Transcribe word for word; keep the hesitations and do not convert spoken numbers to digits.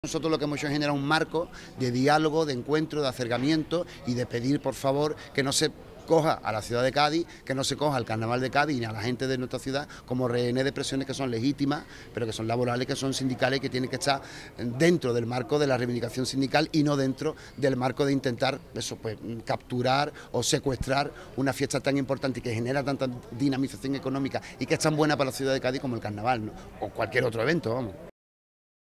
Nosotros lo que hemos hecho es generar un marco de diálogo, de encuentro, de acercamiento y de pedir, por favor, que no se coja a la ciudad de Cádiz, que no se coja al carnaval de Cádiz ni a la gente de nuestra ciudad como rehenes de presiones que son legítimas, pero que son laborales, que son sindicales, que tienen que estar dentro del marco de la reivindicación sindical y no dentro del marco de intentar eso, pues, capturar o secuestrar una fiesta tan importante y que genera tanta dinamización económica y que es tan buena para la ciudad de Cádiz como el carnaval, ¿no? O cualquier otro evento, vamos.